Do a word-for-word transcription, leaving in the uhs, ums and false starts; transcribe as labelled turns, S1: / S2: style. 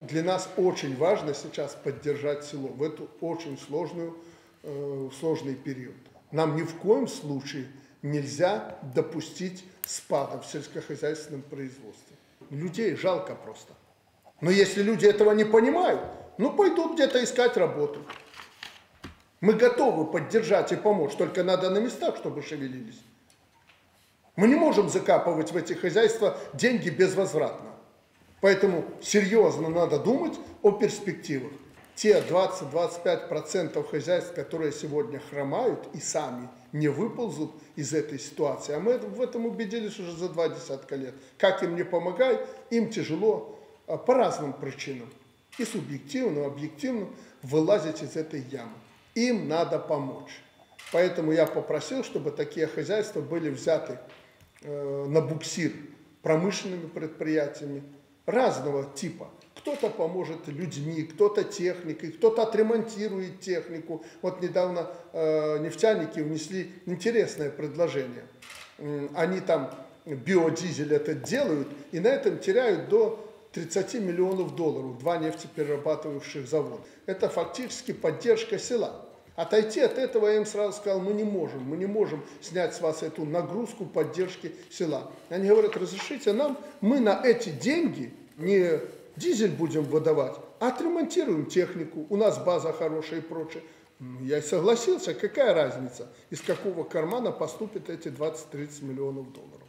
S1: Для нас очень важно сейчас поддержать село в эту очень сложную, э, сложный период. Нам ни в коем случае нельзя допустить спада в сельскохозяйственном производстве. Людей жалко просто. Но если люди этого не понимают, ну пойдут где-то искать работу. Мы готовы поддержать и помочь, только надо на местах, чтобы шевелились. Мы не можем закапывать в эти хозяйства деньги безвозвратно. Поэтому серьезно надо думать о перспективах. Те двадцать-двадцать пять процентов хозяйств, которые сегодня хромают и сами не выползут из этой ситуации, а мы в этом убедились уже за два десятка лет. Как им не помогай, им тяжело по разным причинам. И субъективно, и объективно вылазить из этой ямы. Им надо помочь. Поэтому я попросил, чтобы такие хозяйства были взяты э, на буксир промышленными предприятиями разного типа. Кто-то поможет людьми, кто-то техникой, кто-то отремонтирует технику. Вот недавно э, нефтяники внесли интересное предложение. Они там биодизель этот делают и на этом теряют до тридцати миллионов долларов, два нефтеперерабатывающих завода. Это фактически поддержка села. Отойти от этого я им сразу сказал, мы не можем, мы не можем снять с вас эту нагрузку поддержки села. Они говорят, разрешите нам, мы на эти деньги не дизель будем выдавать, а отремонтируем технику, у нас база хорошая и прочее. Я и согласился, какая разница, из какого кармана поступят эти двадцать-тридцать миллионов долларов.